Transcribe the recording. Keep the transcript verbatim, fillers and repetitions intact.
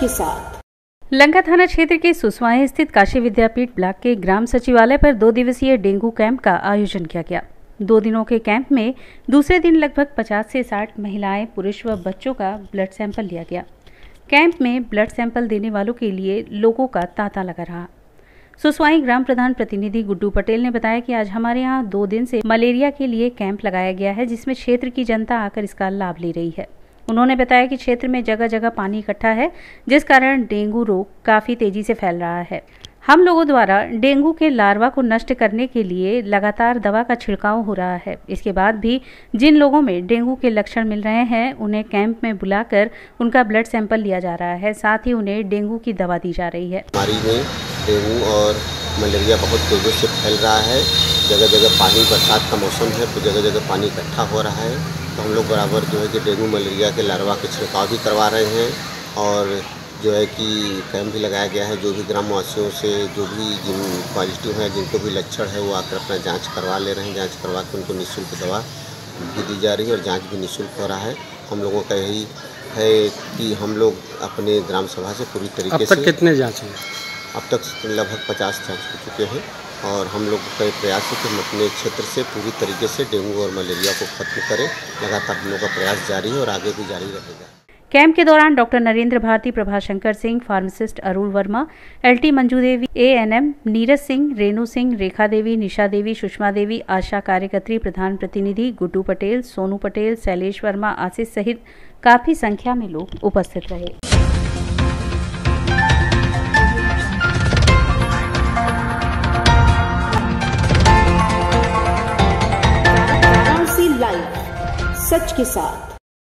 के साथ। लंका थाना क्षेत्र के सुसवाई स्थित काशी विद्यापीठ ब्लॉक के ग्राम सचिवालय पर दो दिवसीय डेंगू कैंप का आयोजन किया गया। दो दिनों के कैंप में दूसरे दिन लगभग पचास से साठ महिलाएं, पुरुष व बच्चों का ब्लड सैंपल लिया गया। कैंप में ब्लड सैंपल देने वालों के लिए लोगों का तांता लगा रहा। सुसवाई ग्राम प्रधान प्रतिनिधि गुड्डू पटेल ने बताया कि आज हमारे यहाँ दो दिन से मलेरिया के लिए कैंप लगाया गया है, जिसमें क्षेत्र की जनता आकर इसका लाभ ले रही है। उन्होंने बताया कि क्षेत्र में जगह जगह पानी इकट्ठा है, जिस कारण डेंगू रोग काफ़ी तेजी से फैल रहा है। हम लोगों द्वारा डेंगू के लार्वा को नष्ट करने के लिए लगातार दवा का छिड़काव हो रहा है। इसके बाद भी जिन लोगों में डेंगू के लक्षण मिल रहे हैं, उन्हें कैंप में बुलाकर उनका ब्लड सैंपल लिया जा रहा है। साथ ही उन्हें डेंगू की दवा दी जा रही है। हमारी में डेंगू और मलेरिया बहुत तेज़ी से फैल रहा है। जगह जगह पानी, बरसात का मौसम है तो जगह जगह पानी इकट्ठा हो रहा है। तो हम लोग बराबर जो है कि डेंगू मलेरिया के लार्वा के छिड़काव भी करवा रहे हैं और जो है कि कैंप भी लगाया गया है। जो भी ग्रामवासियों से जो भी जिन पॉजिटिव हैं, जिनको भी लक्षण है, वो आकर अपना जांच करवा ले रहे हैं। जांच करवा के उनको निःशुल्क दवा भी दी जा रही है और जांच भी निःशुल्क हो रहा है। हम लोगों का यही है कि हम लोग अपने ग्राम सभा से पूरी तरीके से। अब तक कितने जाँच हुए? अब तक लगभग पचास जाँच हो चुके हैं और हम लोग का प्रयास है कि हम अपने क्षेत्र से पूरी तरीके से डेंगू और मलेरिया को खत्म करें। लगातार हम लोग का प्रयास जारी है और आगे भी जारी रहेगा। कैंप के दौरान doctor Narendra Bharti, Prabhashankar Singh, pharmacist Arun Verma, LT Manju Devi, ANM Neeraj Singh, Renu Singh, Rekha Devi, Nisha Devi, Sushma Devi, ASHA कार्यकर्त्री, प्रधान प्रतिनिधि गुड्डू पटेल, सोनू पटेल, शैलेश वर्मा, आशीष सहित काफी संख्या में लोग उपस्थित रहे। लाइव, सच के साथ।